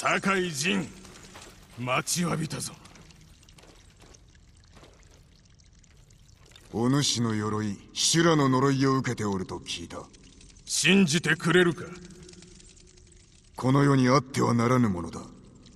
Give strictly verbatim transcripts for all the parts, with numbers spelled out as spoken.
酒井陣、待ちわびたぞ。 お主の鎧、修羅の呪いを受けておると聞いた。 信じてくれるか。 この世にあってはならぬものだ。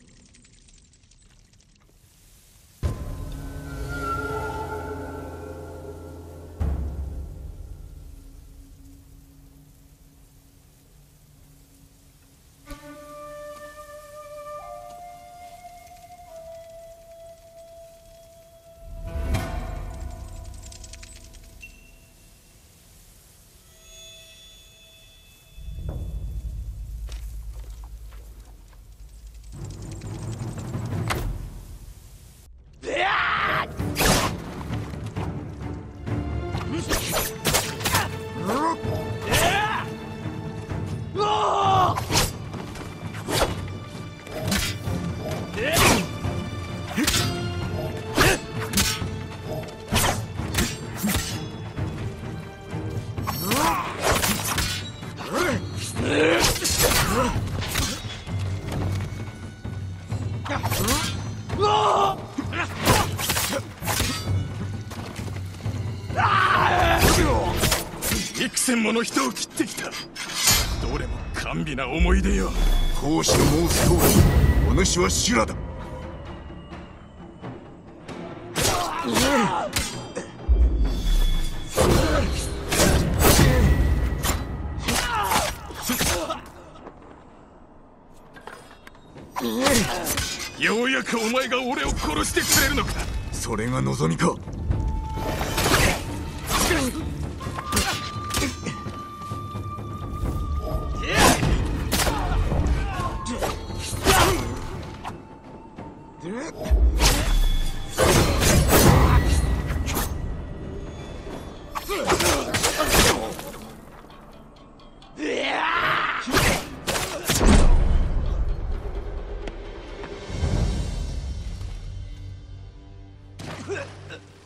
幾千もの人を切ってきた。どれも甘美な思い出よ。 孔子の申す通り、お主は修羅だ。 ようやくお前が俺を殺してくれるのか。 それが望みか。 うっ